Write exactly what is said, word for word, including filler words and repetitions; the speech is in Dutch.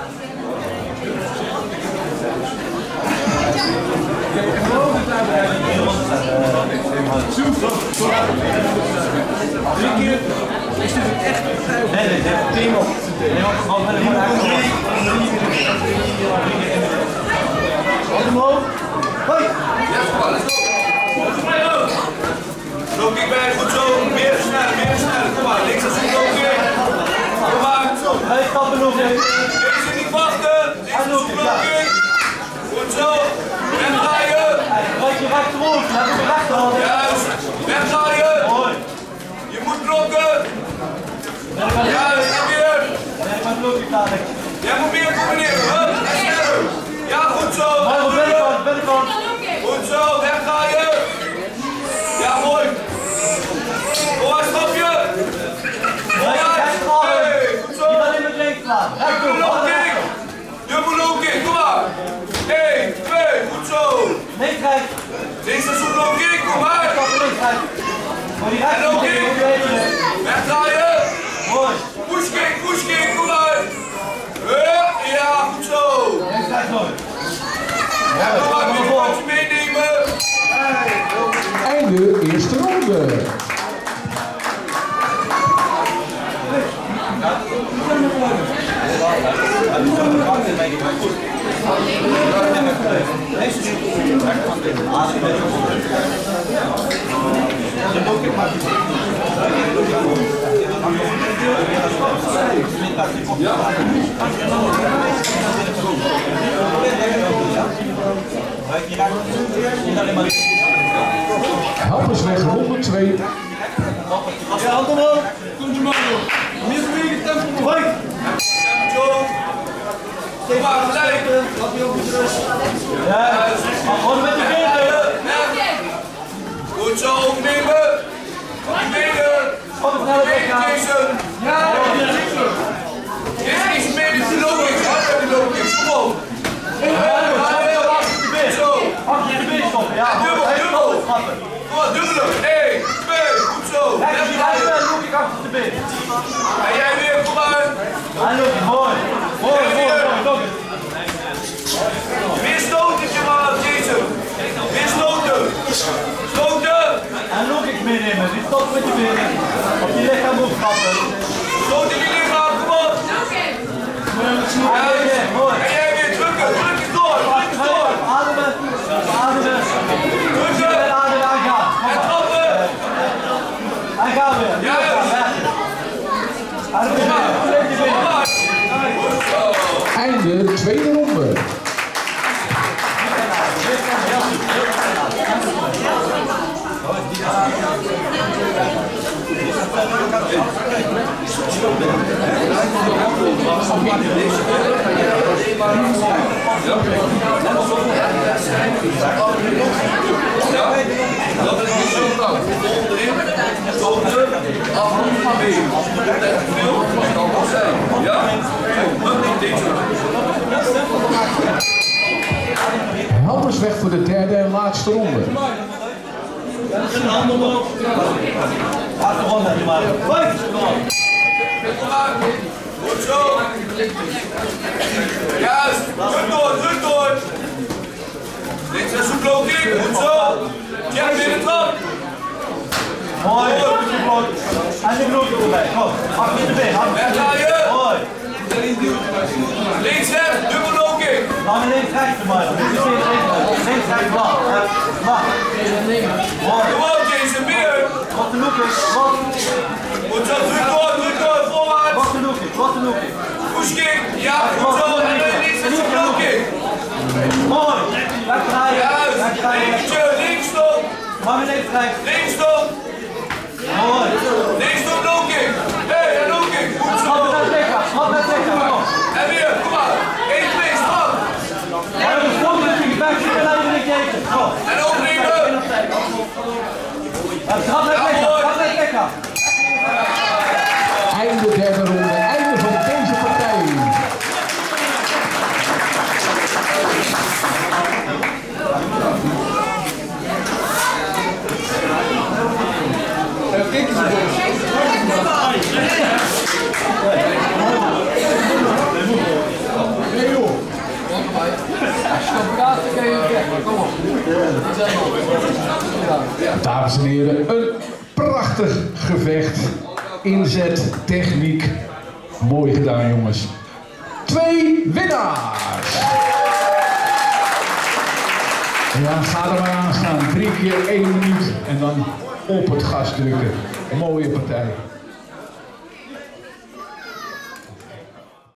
Drie keer is dit echt een nee, nee, nee, team op. Nee, want gewoon met een drie. Wat omhoog? Hoi! Ja, let's go! Loop ik bij, goed zo. Meer sneller, meer sneller. Kom maar, links als goed ook weer. Kom maar. Hij stappen nog even. Deze niet wachten. Links als goed ook weer. Goed zo. Wegdraaien. Kijk je rechterop. Laat hem rechterhand. Juist. Wegdraaien. Mooi. Je moet blokken. Juist, en weer. Nee, maar blok ik dadelijk. Jij moet meer combineren. Hup, en sneller. Ja, goed zo. Mooi, binnenkant, binnenkant. Goed zo, wegdraaien. Ja, mooi. Kom maar, stapje. Vooruit. Hey, goed zo. Niet alleen met links slaan. Dubbel kick. Dubbel low kick, kom maar. één, twee, goed zo. Links rechts. Links is een low kick, kom maar. Links rechts. En low kick. Wegdraaien. Mooi. Push kick, push kick, kom maar. Ja, goed zo. Links rechts nooit. Ja, kom maar, weer een potje meenemen. Einde eerste ronde. Helpersweg ronde twee. Ja, hand omhoog. Komt je man op. Meer bewegen, tempo. Hoi. Kom maar, gelijk. Laat je ook niet rust. Ja, gewoon met de benen. Goed zo, opnemen. Opnemen. Opnemen deze. Ja, dit is iets meer in de logisch. Hard in de logisch. Kom op. Zo. Achter de been stoppen. Ja, dubbel, dubbel. Kom maar, dubbel. één, twee, goed zo. En loop ik achter de been. En jij weer, kom maar. En loop ik, mooi. Mooi, mooi, mooi. Weer stoten, maar deze. Weer stoten. Stoten. En loop ik meenemen. Die stopt met je benen. Op die lichaam moet trappen. Stoot in die lichaam, kom op. Ja, mooi. En jij weer drukken. Druk je door. Druk je door. Ademen. Ademen. Drukken. En ademen aangaan. En trappen. En gaan weer. Ja, Einde tweede ronde. Helpersweg voor de derde en laatste ronde. Een hand omhoog. Achtergrond heb je maar. Goed zo. Juist. Druk door, druk door. Dit is een soeploop kick. Goed zo. Jam weer de trap. Mooi. En de bloed erbij. Kom. Achter de been. Wegdraaien. Mooi. Links rechts. Dubbel low kick. Lang links rechts maar. Links rechts lang. Lang. Mooi. Kom op Jason, weer. Wat de look is. Wat. Goed zo. Druk door, druk door. Voorwaarts. Wat de look is. Wat de look is. Push kick. Ja, goed zo. En links rechts een low kick. Mooi. Wegdraaien. Juist. Linksje. Links stop. Lang links rechts. Links stop. Mooi. Links stop low kick. Hé, hey, low kick. Goed zo. Schat het lekker. Schat het lekker. En weer. Kom maar. één, twee, stap. Ja, we stoppen natuurlijk. Wij zitten naar de kijken. En opnemen. Ja, schat het lekker. Schat het lekker. Einde derde ronde. Einde van deze partij. Kijk eens. Dames en heren, een prachtig gevecht. Inzet, techniek. Mooi gedaan, jongens. Twee winnaars. Ja, ga er maar aan staan. Drie keer één minuut en dan op het gas drukken. Mooie partij.